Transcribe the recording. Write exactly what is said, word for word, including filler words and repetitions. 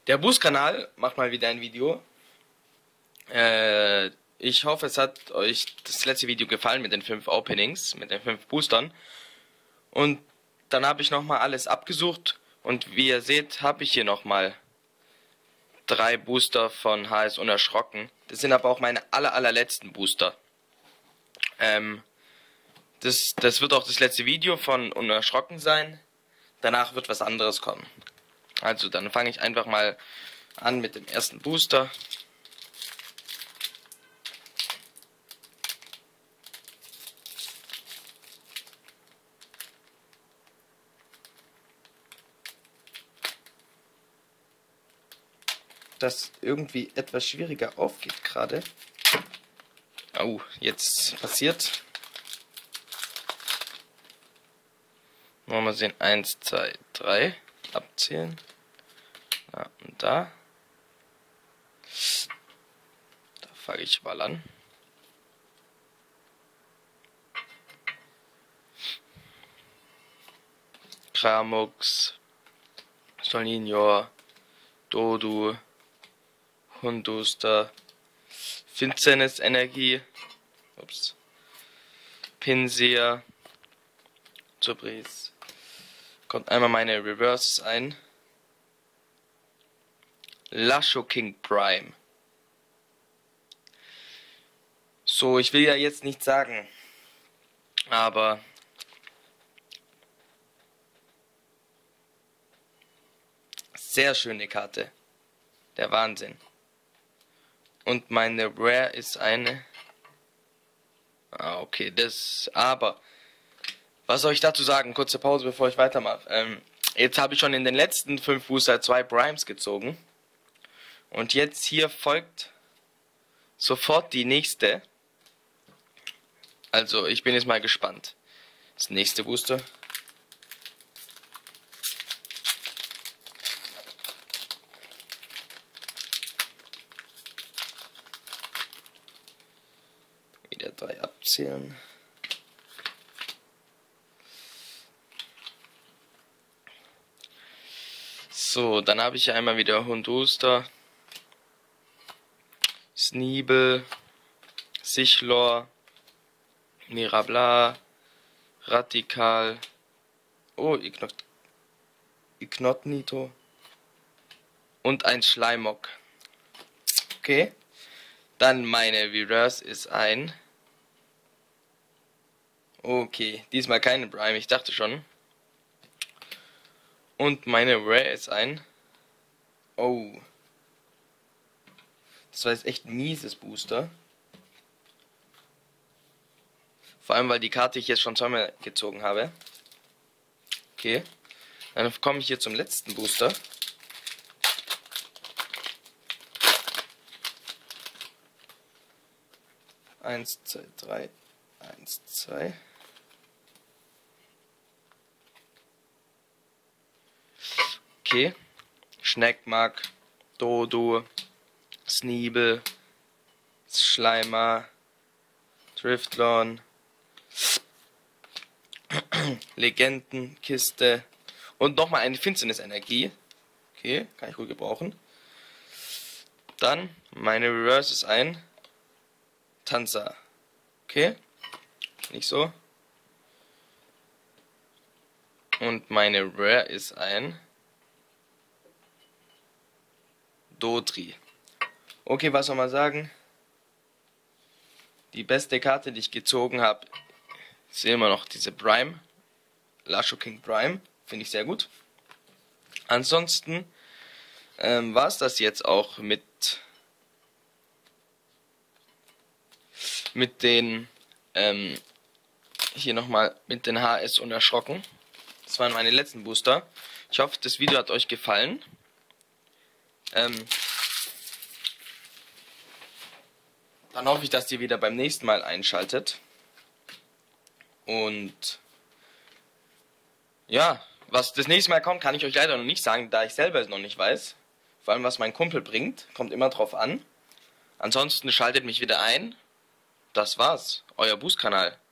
Der Boost-Kanal macht mal wieder ein Video. Äh, ich hoffe, es hat euch das letzte Video gefallen mit den fünf Openings, mit den fünf Boostern. Und dann habe ich nochmal alles abgesucht. Und wie ihr seht, habe ich hier nochmal drei Booster von H S Unerschrocken. Das sind aber auch meine aller, allerletzten Booster. Ähm, das, das wird auch das letzte Video von Unerschrocken sein. Danach wird was anderes kommen. Also dann fange ich einfach mal an mit dem ersten Booster. Das irgendwie etwas schwieriger aufgeht gerade. Oh, jetzt passiert. Wollen wir sehen. eins, zwei, drei. Abzählen. Da und da. Da fange ich mal an. Kramux, Solinior, Dodu, Hunduster, Finsternis Energie, ups, Pinsir, Zubris. Kommt einmal meine Reverses ein. Lashoking Prime. So, ich will ja jetzt nicht sagen, aber sehr schöne Karte. Der Wahnsinn. Und meine Rare ist eine. Ah, okay, das. Aber was soll ich dazu sagen? Kurze Pause, bevor ich weitermache. Ähm, jetzt habe ich schon in den letzten fünf Booster zwei Primes gezogen. Und jetzt hier folgt sofort die nächste. Also, ich bin jetzt mal gespannt. Das nächste Booster. Wieder drei abzählen. So, dann habe ich einmal wieder Hunduster, Sneebel, Sichlor, Mirabla, Radikal, oh, Ignot, Ignotnito und ein Schleimok. Okay, dann meine Reverse ist ein. Okay, diesmal keine Prime, ich dachte schon. Und meine Rare ist ein. Oh. Das war jetzt echt ein mieses Booster. Vor allem, weil die Karte ich jetzt schon zweimal gezogen habe. Okay. Dann komme ich hier zum letzten Booster. Eins, zwei, drei. Eins, zwei. Okay. Schneckmark, Dodo, Sneebel, Schleimer, Driftlon, Legendenkiste und nochmal eine Finsternis-Energie. Okay, kann ich gut gebrauchen. Dann meine Reverse ist ein Tanzer. Okay, nicht so. Und meine Rare ist ein Dodri. Okay, was soll man sagen? Die beste Karte, die ich gezogen habe, ist immer noch diese Prime. Lashoking Prime. Finde ich sehr gut. Ansonsten ähm, war es das jetzt auch mit mit den ähm, hier nochmal mit den H S Unerschrocken. Das waren meine letzten Booster. Ich hoffe, das Video hat euch gefallen. Ähm, dann hoffe ich, dass ihr wieder beim nächsten Mal einschaltet. Und ja, was das nächste Mal kommt, kann ich euch leider noch nicht sagen, da ich selber es noch nicht weiß. Vor allem, was mein Kumpel bringt, kommt immer drauf an. Ansonsten schaltet mich wieder ein. Das war's, euer Boost-Kanal.